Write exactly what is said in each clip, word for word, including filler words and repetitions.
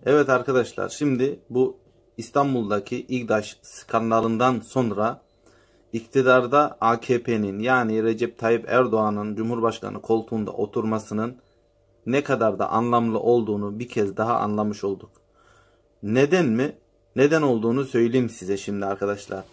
Evet arkadaşlar, şimdi bu İstanbul'daki İGDAŞ skandalından sonra iktidarda A K P'nin yani Recep Tayyip Erdoğan'ın Cumhurbaşkanı koltuğunda oturmasının ne kadar da anlamlı olduğunu bir kez daha anlamış olduk. Neden mi? Neden olduğunu söyleyeyim size şimdi arkadaşlar.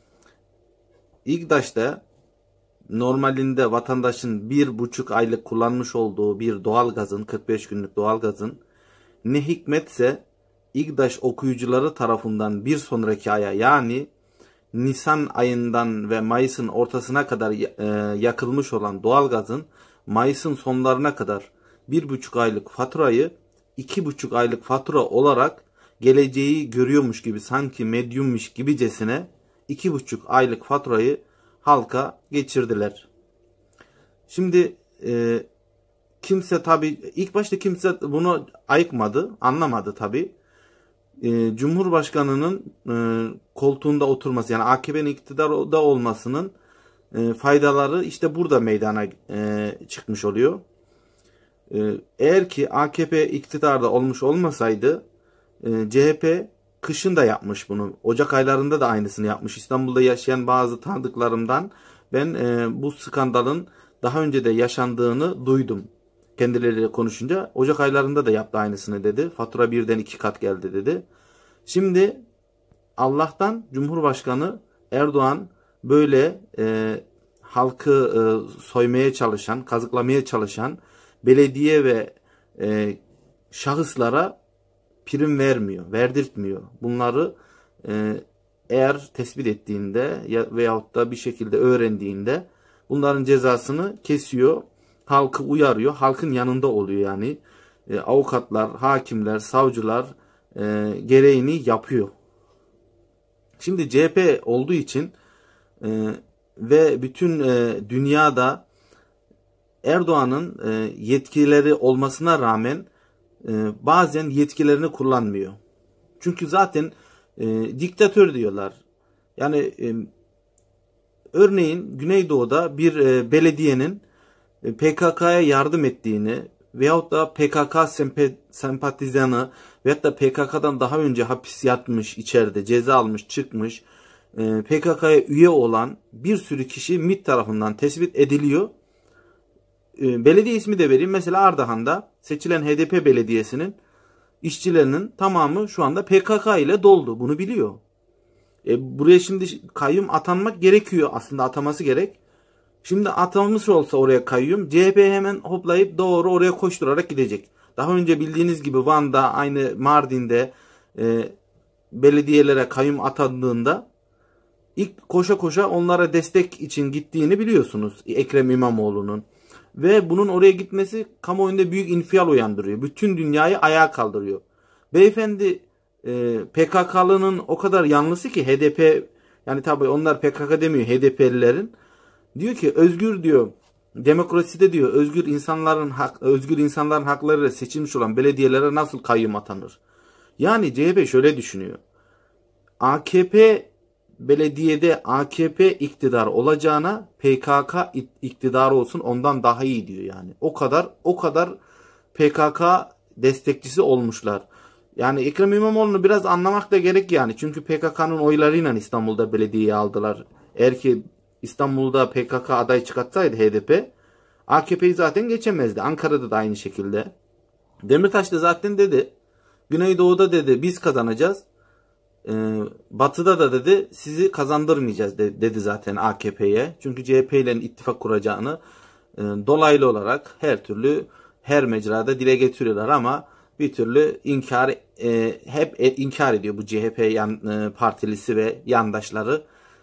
İGDAŞ'ta normalinde vatandaşın bir buçuk aylık kullanmış olduğu bir doğalgazın, kırk beş günlük doğalgazın ne hikmetse İGDAŞ okuyucuları tarafından bir sonraki aya, yani Nisan ayından ve Mayıs'ın ortasına kadar yakılmış olan doğalgazın Mayıs'ın sonlarına kadar bir buçuk aylık faturayı iki buçuk aylık fatura olarak geleceği görüyormuş gibi, sanki medyummuş gibicesine iki buçuk aylık faturayı halka geçirdiler. Şimdi e, kimse tabi ilk başta kimse bunu ayıkmadı, anlamadı tabi. E, Cumhurbaşkanının e, koltuğunda oturması, yani A K P'nin iktidarda olmasının e, faydaları işte burada meydana e, çıkmış oluyor. E, eğer ki A K P iktidarda olmuş olmasaydı e, C H P kışın da yapmış bunu. Ocak aylarında da aynısını yapmış. İstanbul'da yaşayan bazı tanıdıklarımdan ben e, bu skandalın daha önce de yaşandığını duydum. Kendileriyle konuşunca Ocak aylarında da yaptı aynısını dedi. Fatura birden iki kat geldi dedi. Şimdi Allah'tan Cumhurbaşkanı Erdoğan böyle e, halkı e, soymaya çalışan, kazıklamaya çalışan belediye ve e, şahıslara prim vermiyor, verdirtmiyor. Bunları e, eğer tespit ettiğinde ya, veyahut da bir şekilde öğrendiğinde bunların cezasını kesiyor. Halkı uyarıyor. Halkın yanında oluyor yani. E, avukatlar, hakimler, savcılar e, gereğini yapıyor. Şimdi C H P olduğu için e, ve bütün e, dünyada Erdoğan'ın e, yetkileri olmasına rağmen e, bazen yetkilerini kullanmıyor. Çünkü zaten e, diktatör diyorlar. Yani e, örneğin Güneydoğu'da bir e, belediyenin P K K'ya yardım ettiğini veyahut da P K K sempatizanı veyahut da P K K'dan daha önce hapis yatmış, içeride ceza almış, çıkmış, P K K'ya üye olan bir sürü kişi M İ T tarafından tespit ediliyor. Belediye ismi de vereyim. Mesela Ardahan'da seçilen H D P belediyesinin işçilerinin tamamı şu anda P K K ile doldu. Bunu biliyor. E, buraya şimdi kayyum atanmak gerekiyor. Aslında ataması gerek. Şimdi atanmış olsa oraya kayyum, C H P hemen hoplayıp doğru oraya koşturarak gidecek. Daha önce bildiğiniz gibi Van'da, aynı Mardin'de e, belediyelere kayyum atandığında ilk koşa koşa onlara destek için gittiğini biliyorsunuz Ekrem İmamoğlu'nun. Ve bunun oraya gitmesi kamuoyunda büyük infial uyandırıyor. Bütün dünyayı ayağa kaldırıyor. Beyefendi e, P K K'lının o kadar yanlısı ki H D P, yani tabii onlar P K K demiyor, H D P'lilerin. Diyor ki özgür diyor, demokraside diyor özgür insanların hak, özgür insanların haklarıyla seçilmiş olan belediyelere nasıl kayyum atanır? Yani C H P şöyle düşünüyor. A K P belediyede A K P iktidar olacağına P K K iktidarı olsun, ondan daha iyi diyor yani. O kadar o kadar P K K destekçisi olmuşlar. Yani Ekrem İmamoğlu'nu biraz anlamak da gerek yani. Çünkü P K K'nın oylarıyla İstanbul'da belediyeyi aldılar. Eğer ki İstanbul'da P K K aday çıkartsaydı H D P, A K P'yi zaten geçemezdi. Ankara'da da aynı şekilde. Demirtaş da zaten dedi, Güneydoğu'da dedi biz kazanacağız. Ee, batı'da da dedi sizi kazandırmayacağız de, dedi zaten A K P'ye. Çünkü C H P ile ittifak kuracağını e, dolaylı olarak her türlü her mecrada dile getiriyorlar ama bir türlü inkar e, hep e, inkar ediyor bu C H P yan, e, partilisi ve yandaşları.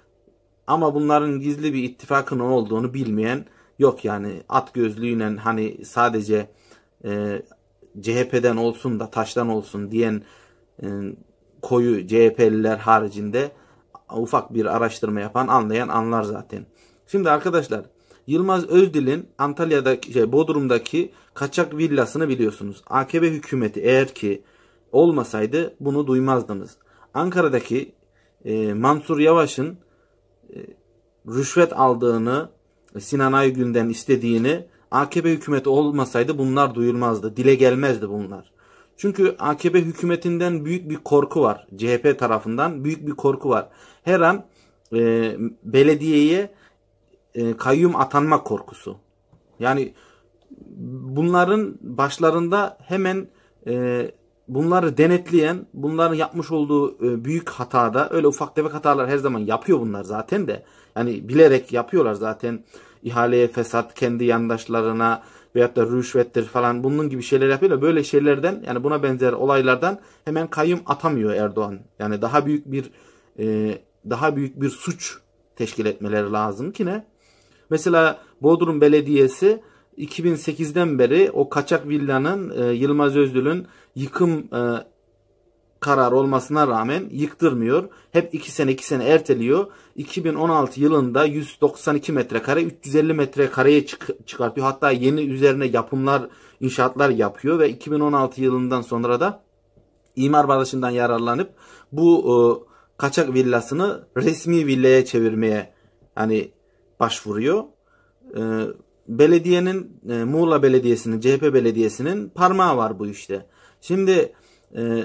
Ama bunların gizli bir ittifakın olduğunu bilmeyen yok yani. At gözlüğüyle hani sadece e, C H P'den olsun da taştan olsun diyen e, koyu C H P'liler haricinde ufak bir araştırma yapan, anlayan anlar zaten. Şimdi arkadaşlar, Yılmaz Özdil'in Antalya'daki, şey, Bodrum'daki kaçak villasını biliyorsunuz. A K P hükümeti eğer ki olmasaydı bunu duymazdınız. Ankara'daki e, Mansur Yavaş'ın e, rüşvet aldığını, Sinan Aygün'den istediğini A K P hükümeti olmasaydı bunlar duyulmazdı. Dile gelmezdi bunlar. Çünkü A K P hükümetinden büyük bir korku var. C H P tarafından büyük bir korku var. Her an e, belediyeye e, kayyum atanma korkusu. Yani bunların başlarında hemen e, bunları denetleyen, bunların yapmış olduğu e, büyük hatada, öyle ufak tefek hatalar her zaman yapıyor bunlar zaten de. Yani bilerek yapıyorlar zaten. İhaleye fesat, kendi yandaşlarına veyahut da rüşvettir falan bunun gibi şeyler yapıyorlar. Böyle şeylerden, yani buna benzer olaylardan hemen kayyum atamıyor Erdoğan. Yani daha büyük bir e, daha büyük bir suç teşkil etmeleri lazım ki ne? Mesela Bodrum Belediyesi iki bin sekizden beri o kaçak villanın e, Yılmaz Özdil'in yıkım e, kararı olmasına rağmen yıktırmıyor. Hep iki sene iki sene erteliyor. iki bin on altı yılında yüz doksan iki metrekare üç yüz elli metrekareye çık çıkartıyor. Hatta yeni üzerine yapımlar, inşaatlar yapıyor ve iki bin on altı yılından sonra da imar barışından yararlanıp bu e, kaçak villasını resmi villaya çevirmeye hani başvuruyor. E, belediyenin e, Muğla Belediyesi'nin, C H P Belediyesi'nin parmağı var bu işte. Şimdi e,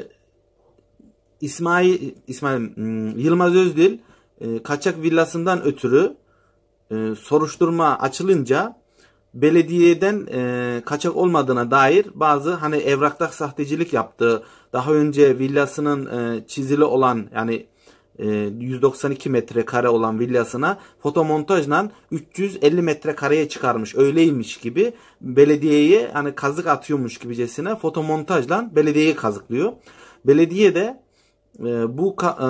İsmail, İsmail Yılmaz Özdil e, kaçak villasından ötürü e, soruşturma açılınca belediyeden e, kaçak olmadığına dair bazı hani evrakta sahtecilik yaptığı, daha önce villasının e, çizili olan yani e, yüz doksan iki metrekare olan villasına fotomontajla üç yüz elli metrekareye çıkarmış. Öyleymiş gibi belediyeye hani kazık atıyormuş gibicesine fotomontajla belediyeyi kazıklıyor. Belediye de e, bu e,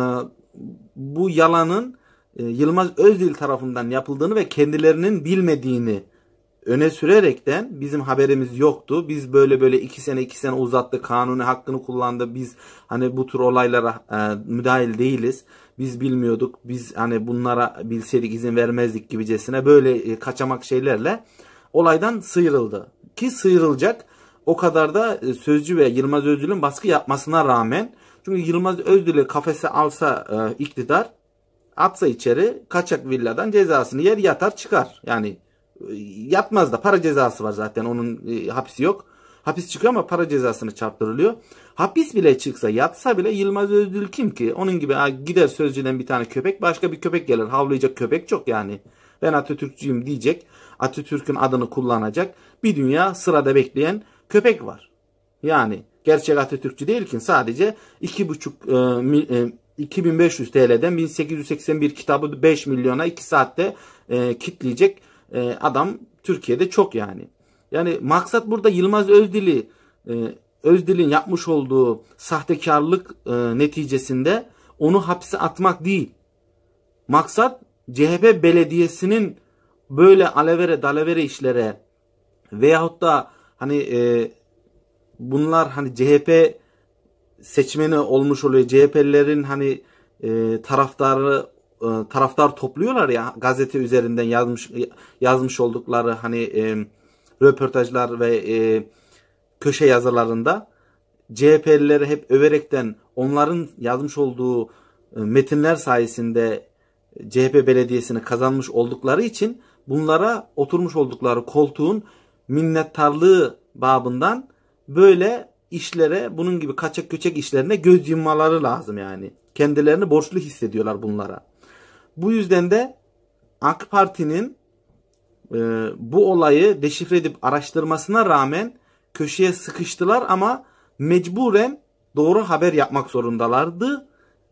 bu yalanın e, Yılmaz Özdil tarafından yapıldığını ve kendilerinin bilmediğini öne sürerekten bizim haberimiz yoktu. Biz böyle böyle iki sene iki sene uzattı. Kanuni hakkını kullandı. Biz hani bu tür olaylara e, müdahil değiliz. Biz bilmiyorduk. Biz hani bunlara bilseydik izin vermezdik gibicesine böyle e, kaçamak şeylerle olaydan sıyrıldı. Ki sıyrılacak. O kadar da e, Sözcü ve Yılmaz Özdil'in baskı yapmasına rağmen. Çünkü Yılmaz Özdil'i kafese alsa e, iktidar, atsa içeri, kaçak villadan cezasını yer, yatar çıkar. Yani yatmaz da para cezası var zaten, onun e, hapisi yok. Hapis çıkıyor ama para cezasını çarptırılıyor. Hapis bile çıksa, yatsa bile Yılmaz Özdil kim ki? Onun gibi gider Sözcü'den bir tane köpek, başka bir köpek gelir. Havlayacak köpek çok yani. Ben Atatürkçüyüm diyecek. Atatürk'ün adını kullanacak. Bir dünya sırada bekleyen köpek var. Yani gerçek Atatürkçü değil ki, sadece iki buçuk e, iki bin beş yüz T L'den bin sekiz yüz seksen bir kitabı beş milyona iki saatte e, kitleyecek e, adam Türkiye'de çok yani. Yani maksat burada Yılmaz Özdil'i e, Özdil'in yapmış olduğu sahtekarlık e, neticesinde onu hapse atmak değil. Maksat C H P belediyesinin böyle alevere dalavere işlere veyahut da hani e, bunlar hani C H P seçmeni olmuş oluyor. C H P'lilerin hani e, taraftarı e, taraftar topluyorlar ya, gazete üzerinden yazmış yazmış oldukları hani e, röportajlar ve e, köşe yazılarında C H P'lileri hep överekten onların yazmış olduğu e, metinler sayesinde C H P belediyesini kazanmış oldukları için bunlara oturmuş oldukları koltuğun minnettarlığı babından böyle işlere, bunun gibi kaçak göçek işlerine göz yummaları lazım yani. Kendilerini borçlu hissediyorlar bunlara. Bu yüzden de AK Parti'nin e, bu olayı deşifre edip araştırmasına rağmen köşeye sıkıştılar ama mecburen doğru haber yapmak zorundalardı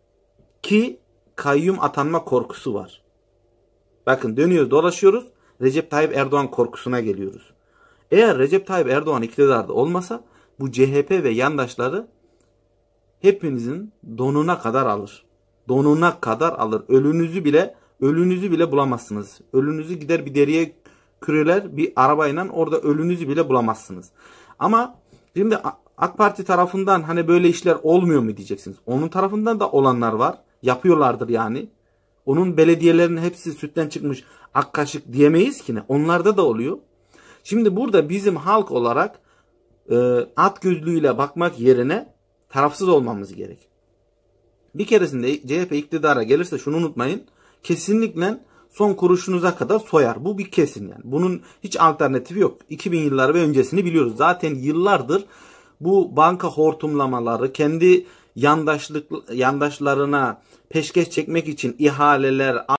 ki kayyum atanma korkusu var. Bakın, dönüyoruz dolaşıyoruz, Recep Tayyip Erdoğan korkusuna geliyoruz. Eğer Recep Tayyip Erdoğan iktidarda olmasa bu C H P ve yandaşları hepinizin donuna kadar alır. Donuna kadar alır. Ölünüzü bile ölünüzü bile bulamazsınız. Ölünüzü gider bir deriye küreler, bir arabayla orada ölünüzü bile bulamazsınız. Ama şimdi AK Parti tarafından hani böyle işler olmuyor mu diyeceksiniz. Onun tarafından da olanlar var. Yapıyorlardır yani. Onun belediyelerinin hepsi sütten çıkmış ak kaşık diyemeyiz ki ne. Onlarda da oluyor. Şimdi burada bizim halk olarak e, at gözlüğüyle bakmak yerine tarafsız olmamız gerek. Bir keresinde C H P iktidara gelirse şunu unutmayın. Kesinlikle son kuruşunuza kadar soyar. Bu bir kesin yani. Bunun hiç alternatifi yok. iki bin yılları ve öncesini biliyoruz. Zaten yıllardır bu banka hortumlamaları, kendi yandaşlık yandaşlarına peşkeş çekmek için ihaleler,